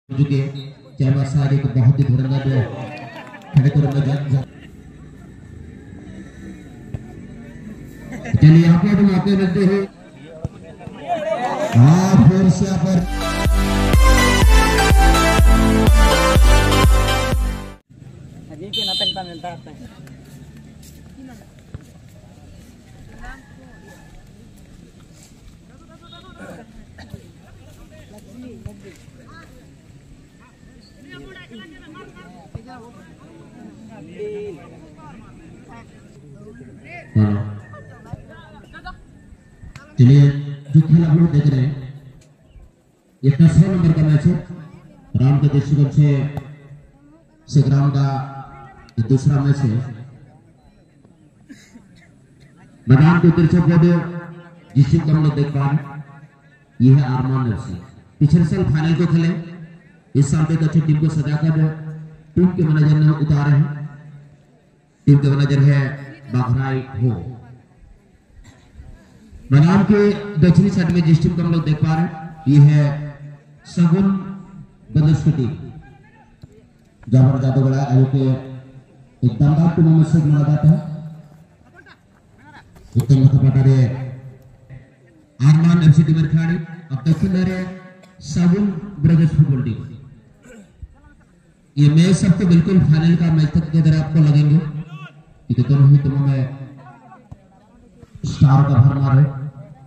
चुके चाहे सारे को बहुत ही धुरंधर जो खड़े कर चलिए यहाँ पे मौके मिलते हैं। हाँ फिर से यहाँ पर अजीब के नाटक मिलता है। चलिए जो खेल आप लोग देख रहे हैं ये 10वें नंबर का मैच है। राम के दृष्टिकोण से ग्राम का ये दूसरा मैच है। मैदान के उत्तर से जिस टीम को हम लोग देख पा रहे हैं ये है आरमान एफसी। पिछले साल फाइनल को खेले, इस साल एक अच्छी टीम को सजाकर टीम के मैनेजर ने उतारे हैं। टीम के मैनेजर है बाघराई हो। मैदान के दक्षिणी साइड में जिस टीम को हम लोग देख पा रहे हैं ये है सगुन ब्रदर्स की टीम। जहां जादूगढ़ आयो के एक दमदार टूर्नामेंट से माना जाता है। उत्तर मथपटारे आरमान एफसी टीम खिलाड़ी अब दक्षिण में सगुन ब्रदर्स फुटबॉल टीम। ये मैच सबको बिल्कुल फाइनल का मैच तक की तरह आपको लगेंगे कि दोनों ही टीमों में स्टार का भरमार है।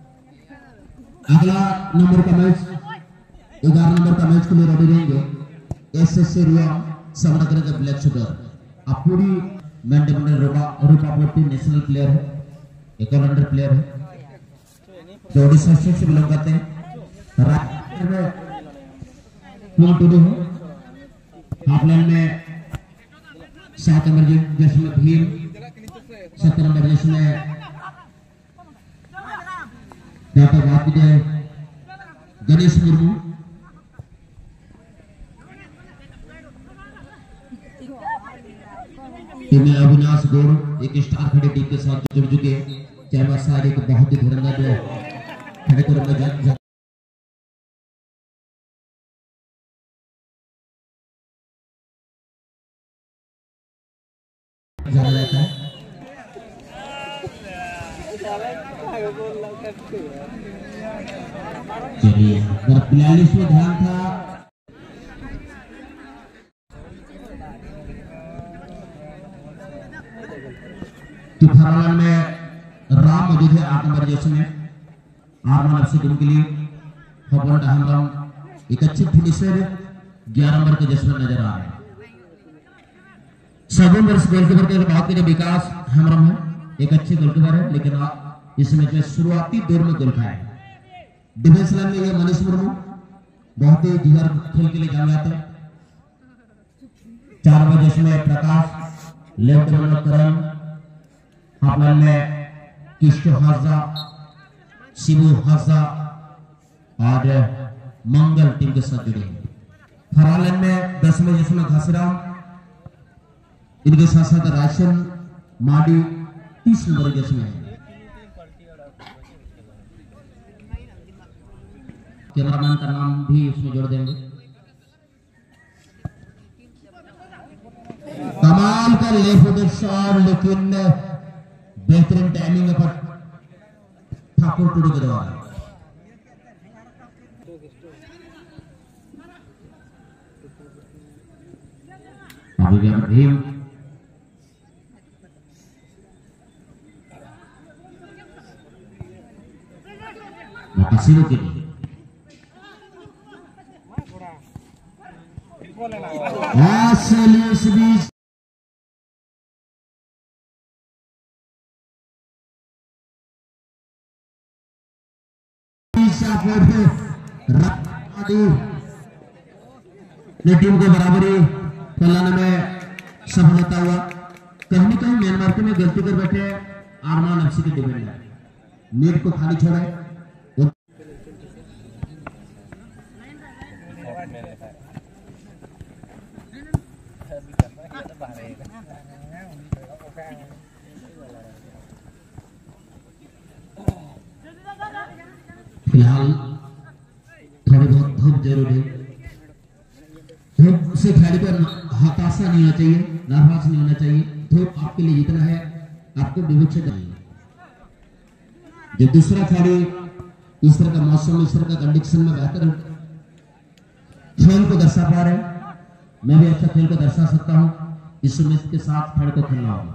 अगला नंबर का मैच 11 नंबर का मैच के लिए रेडी रहेंगे एसएससी रिया समरकर के ब्लैक शूटर। आप पूरी मैंडेमन रूपा नेशनल प्लेयर है, एक ऑलराउंडर प्लेयर है जो ओडिशा से बिलोंग करते हैं। राजस्थान में टीम टूडू है। हाफलैंड में 7 नंबर जैसे में भीम, 7 नंबर जैसे में गणेश मुर्मू, अविनाश गौड़ एक स्टार खड़े टीम के साथ जुड़ चुके हैं। चाहे सारे को बहुत ही धुरंधर जो खड़े कर जाना जाता है। चलिए 42 में ध्यान था। तुफान में राम मौजूद है 8 नंबर जैसे में। आरमान एफसी टीम के लिए फॉरवर्ड हम एक अच्छे फिनिशर 11 नंबर के जैसे में नजर आ रहे हैं। सगुन वर्ष गोलकीपर के बात करें विकास हेमरम है, एक अच्छे गोलकीपर है लेकिन इस मैच में शुरुआती दौर में गोल खाया है। डिफेंस लाइन में ये मनीष मुर्मू बहुत ही जिगर खेल के लिए जाने जाते हैं। 4 नंबर जिसमें प्रकाश, लेफ्ट में करण, हाफलाइन में किशो हाजा, शिबू हाजा और मंगल टीम के साथ जुड़े। फरालाइन में 10 नंबर जिसमें घासीराम, इनके साथ साथ राशन माडी 30 नंबर जिसमें कैमरामैन का नाम भी उसमें जोड़ देंगे। कमाल का लेफ्ट शॉट लेकिन बेहतरीन टाइमिंग पर ठाकुर टूडू के द्वारा। अभी भीम मकासिरों के लिए टीम को बराबरी फैलाने में सफलता हुआ। कहीं न कहीं म्यांमार में गलती कर बैठे आरमान एफसी के डिफेंडर नेट को खाली छोड़े। फिलहाल थोड़ी बहुत धूप जरूर है। धूप से खिलाड़ी को हताशा नहीं होना चाहिए, नाराज नहीं होना चाहिए। धूप आपके लिए जितना है आपको विवेक से चाहिए। जब दूसरा खिलाड़ी इस तरह का मौसम, इस तरह का कंडीशन में बेहतर खेल को दर्शा पा रहे हैं, मैं भी अच्छा खेल को दर्शा सकता हूं। इस उम्मीद के साथ खिलाड़ी को खेलना होगा।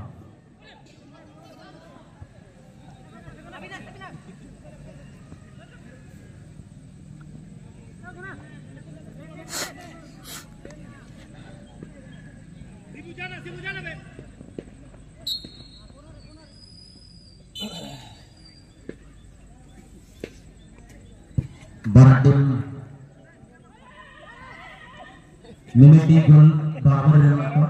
मिमिटी गोल बराबर रहना था।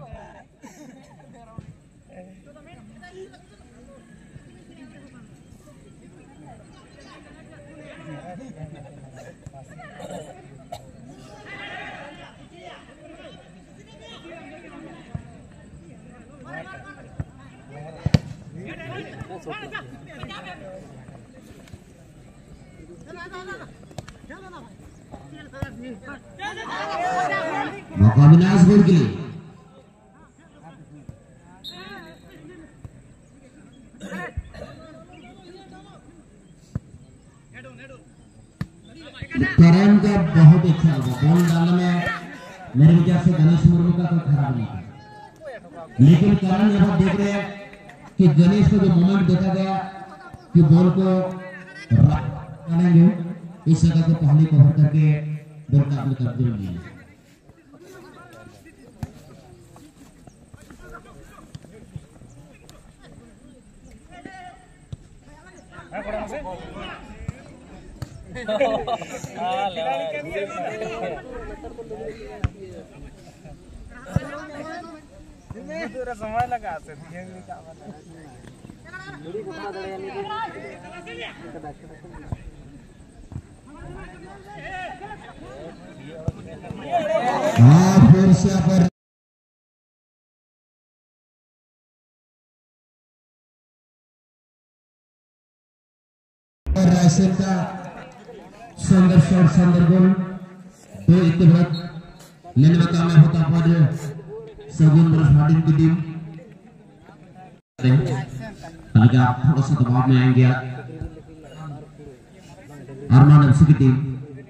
मौका अविनाश गोल के लिए। करण का बहुत अच्छा होगा बॉल डालने में। मेरे विचार से गणेश मुर्मू का कोई खराब नहीं था, लेकिन करण यहाँ देख रहे हैं कि गणेश को जो मोमेंट देखा गया कि बॉल को डालेंगे, इस जगह को पहले कवर करके बॉल का अपने कब्जे में लिया। समय लगा फिर से पर रायसेन का सुंदर शॉट, सुंदर गोल। दो इत्तेफाक लेने में कामयाब होता पर सगुन बरसात की टीम। हालांकि आप थोड़ा सा दबाव में आएंगे अरमान एफसी की टीम।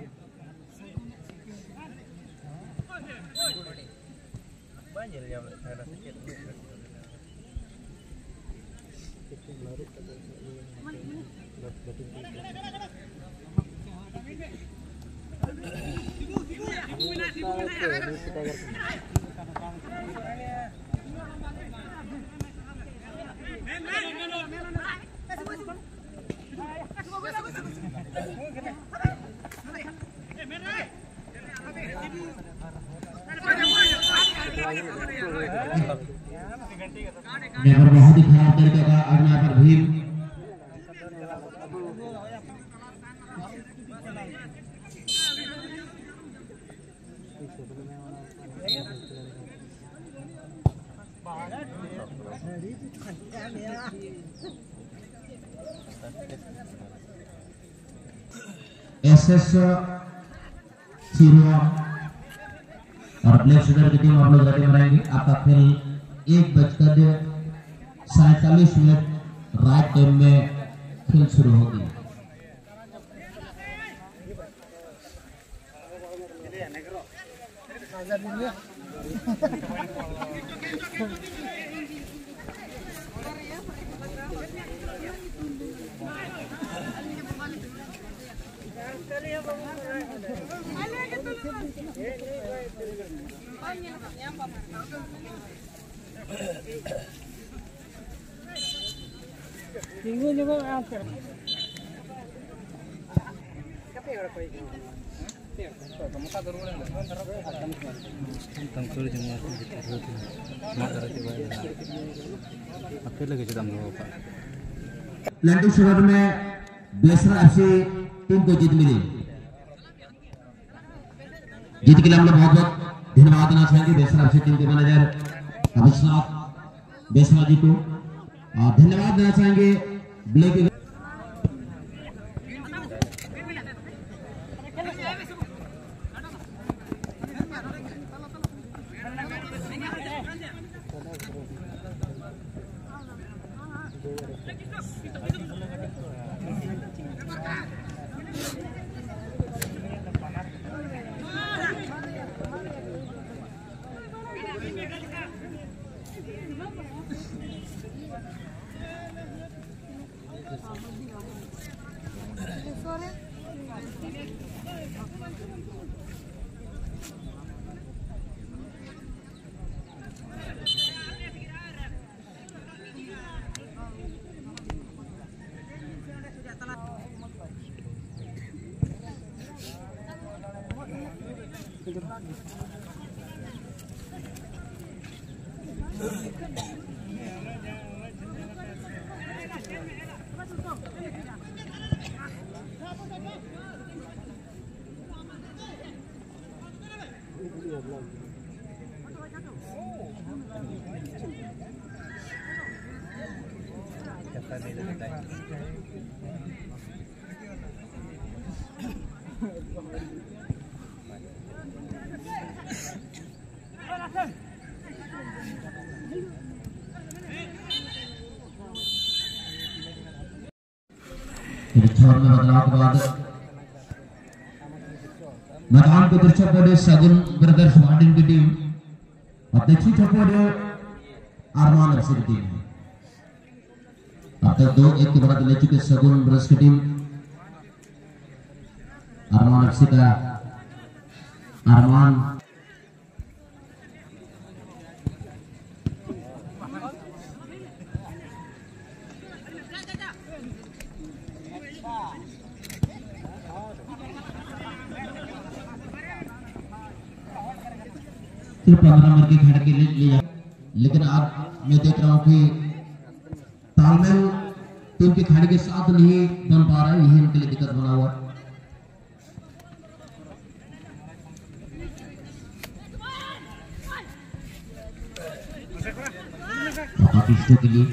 बहुत ही खराब तरीके का अगला पर भीम। एसएस सिरुआ और ब्लैक शुगर की टीम आप लोग रेडी बनाएंगे। आपका खेल 1:47 रात टाइम में खेल शुरू होगी। लैंडिंग शुगर में बेसरा एफसी टीम को जीत मिली। जीत के लिए हम लोग बहुत बहुत धन्यवाद देना चाहेंगे बेसरा एफसी टीम के मैनेजर अभिषेक बेसरा जी को। धन्यवाद देना चाहेंगे ब्लैक छान में बदलाव के बाद मैदान को दृश्य पड़े सगुन ब्रदर्स वार्डिंग की टीम और दक्षिण चौपोड़े आरमान अफसर की टीम है। अब तक 2-1 की बढ़त ले चुके सगुन ब्रदर्स की टीम। आरमान अफसर का आरमान सिर्फ 15 नंबर के खेल के लिए, लेकिन आज मैं देख रहा हूं कि तालमेल टीम के खिलाड़ी के साथ नहीं बन पा रहा है, यही उनके लिए दिक्कत बना हुआ है। काफी शो के लिए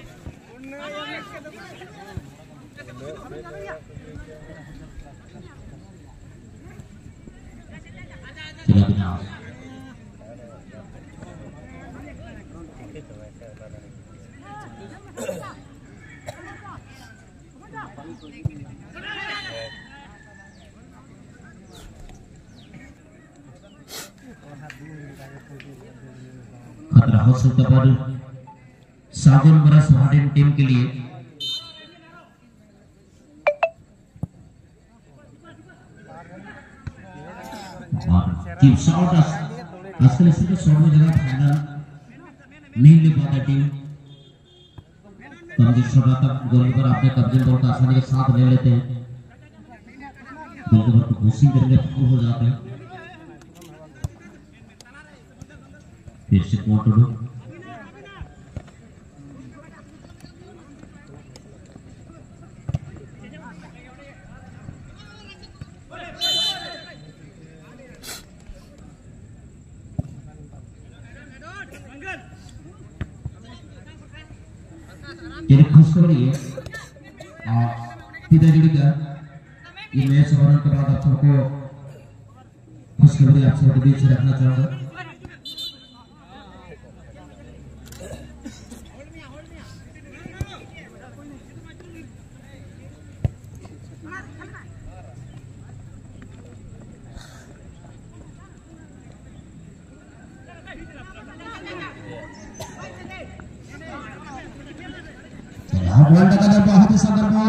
चला बिना खतरा हो सकता पर सागुन ब्रदर्स वार्डिंग टीम के लिए। टीम शॉट आजकल इसी के 100 जगह फाइनल नहीं ले पाता टीम। कम तक गोलकीपर अपने कब्जे बॉल को आसानी के साथ ले लेते हैं, गोलकीपर को कोशिश करने फाउल हो जाते हैं। फिर से कोटड़ो ये खुशखबरी है पिताजी का ये मैच होने के बाद आप सबको खुशखबरी आप सबके बीच रखना चाहूंगा। बॉल का कदर बहुत ही सुंदर बॉल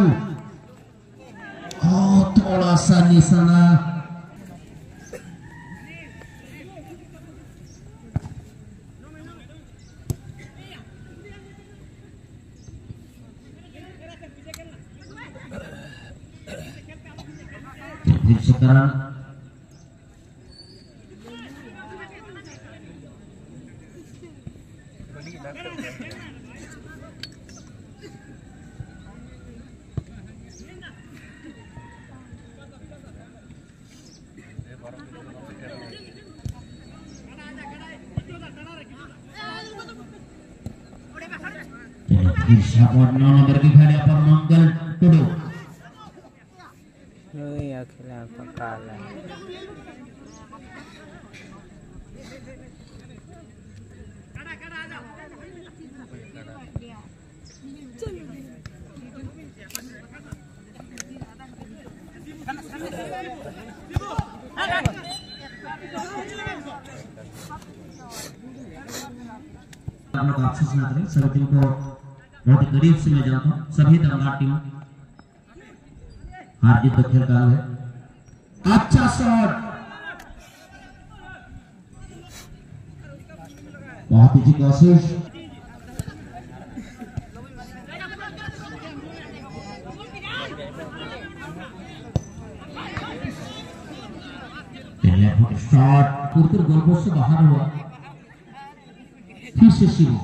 और थोड़ा सा निशाना फिर से करा और 9 नंबर की खिलाड़ी पर मंगल टुडू अफसोस ना करें, सभी टीम को बहुत करीब से मैं जानता हूँ। सभी दमदार टीम हार जीत का खेल का है। अच्छा शॉट, बहुत ही कोशिश शॉट आपूर्ति गोलपोस्ट से बाहर हुआ। फिर से शिवो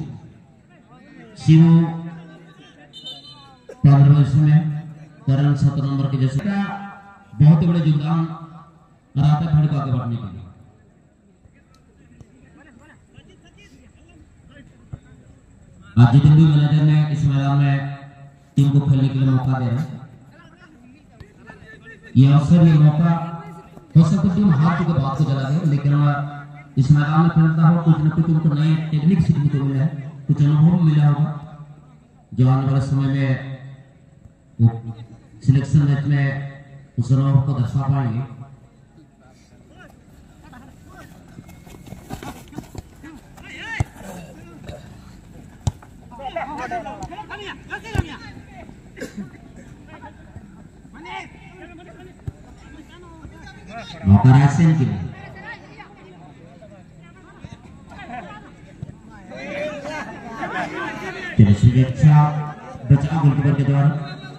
15 वर्ष में करण 7 नंबर के जैसे का बहुत ही बड़े योगदान रहा था खिलाड़ी को आगे बढ़ने के लिए। आज जितेंद्र मैनेजर ने इस मैदान में टीम को खेलने के लिए मौका दे रहे हैं। ये अवसर, ये मौका हो सकता है टीम हार चुके बाद को चला गया, लेकिन इस मैदान में खेलता हो कुछ न कुछ उनको नए टेक्निक सीखने को मिला है, कुछ अनुभव मिला होगा जो आने वाले समय में वो सिलेक्शन मैच में उस अनुभव को दर्शा पाएंगे। मौका रायसेन के लिए अच्छा बचा गोलकीपर के द्वारा।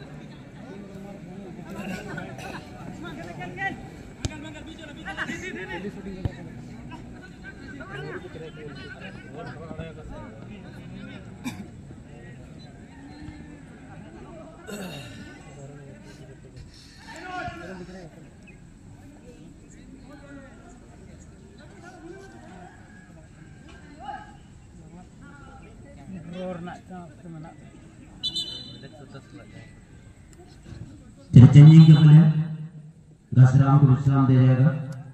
चेंजिंग के पहले घसराम को विश्राम दे जाएगा।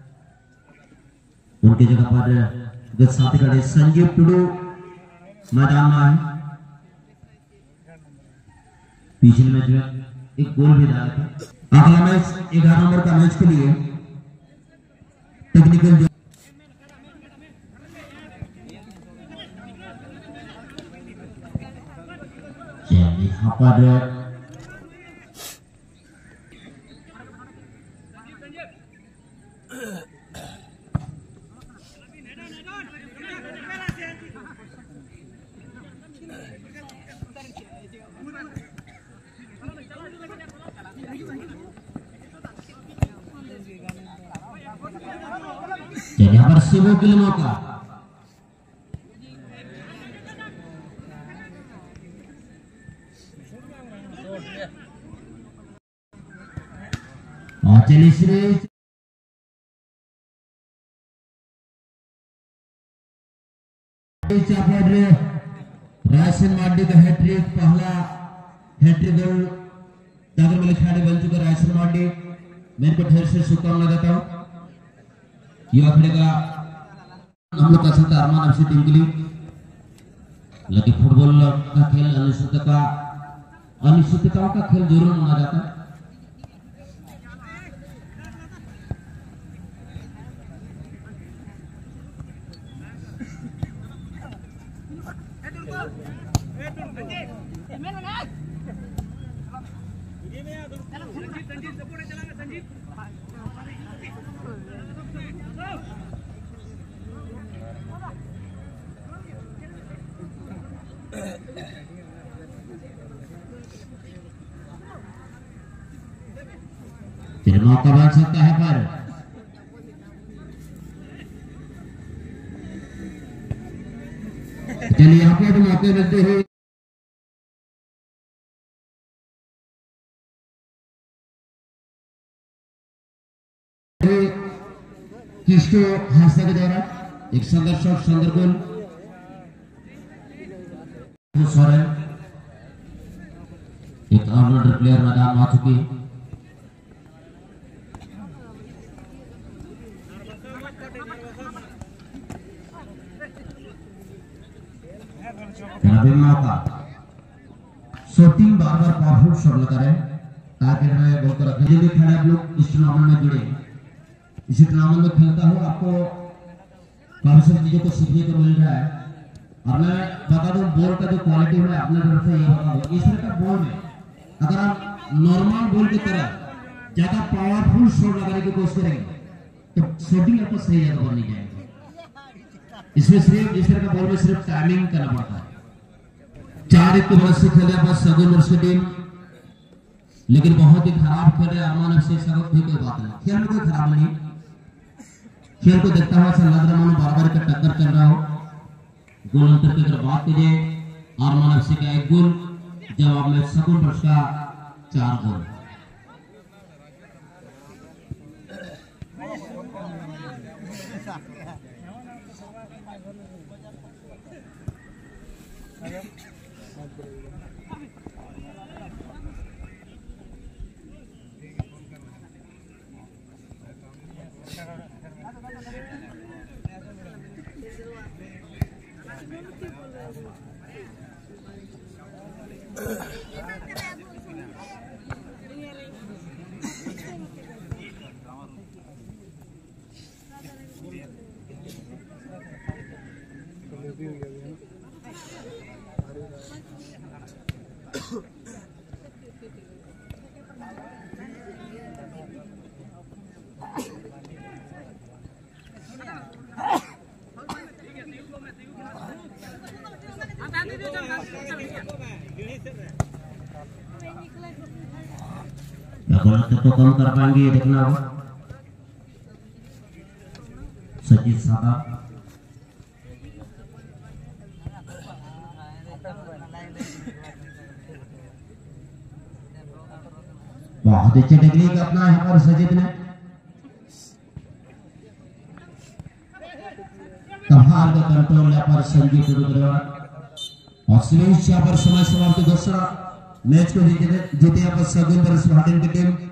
उनकी जगह पर साथी खड़े संजीव टुडू मैदान में आए। पिछले मैच में एक गोल भी डाला था। अगला मैच 11 नंबर का मैच के लिए टेक्निकल यहाँ पर यहाँ पर शिवो के लिए मौका। और चलिए श्री रायसेन मार्डी का हैट्रिक, पहला हैट्रिक गोल दागर में खिलाड़ी बन चुका रायसेन मार्डी। मैं इनको ढेर से शुभकामना देता हूँ। युवा खिलाड़ी का हम लोग का चलता अरमान अफसी टीम के लिए, लेकिन फुटबॉल का खेल अनिश्चितताओं का खेल जरूर माना जाता है। मौका बन सकता है पर चलिए यहाँ पे मौके मिलते हुए किसको हादसा के द्वारा एक संघर्ष और सुंदर गोल एक ऑलराउंडर प्लेयर मैदान में आ चुकी है। मौका शॉटिंग बार-बार पावरफुल शॉट लगा रहे हैं ताकि मैं गोल को रखने के लिए खड़े आप लोग इस टूर्नामेंट में जुड़े। इसी टूर्नामेंट में खेलता हूँ, आपको काफी सारी चीजों को सीखने को मिल रहा है। और मैं बता दूं बॉल का जो क्वालिटी है अपने तरफ से ये बता दूं, इस तरह का बॉल में अगर आप नॉर्मल बॉल की तरह ज्यादा पावरफुल शॉट लगाने की कोशिश करेंगे तो शॉटिंग आपको सही जगह पर नहीं जाएगी। इसमें सिर्फ इस तरह का बॉल में सिर्फ टाइमिंग करना पड़ता है। 4-1 की मदद से खेल रहा है सगुन वर्ष की टीम, लेकिन बहुत ही खराब खेल रहे अरमान अफसी। सगुन भी कोई बात नहीं, खेल में कोई खराब नहीं, खेल को देखता हुआ ऐसा लग रहा मानो बराबर का टक्कर कर रहा हो। गोल अंतर की अगर बात कीजिए आरमान एफसी का 1 गोल, जवाब में सकुन बख्श का 4 गोल। तो कम कर पाएंगे ये देखना होगा। सजीद साहब बहुत अच्छी टेक्निक अपना यहाँ पर सजीद ने, कमाल का कंट्रोल यहाँ पर संजीव टुडू और स्लिश यहाँ पर समय समाप्ति घोषणा। मैच को जीते यहाँ पर सगुन पर स्वागत की टीम।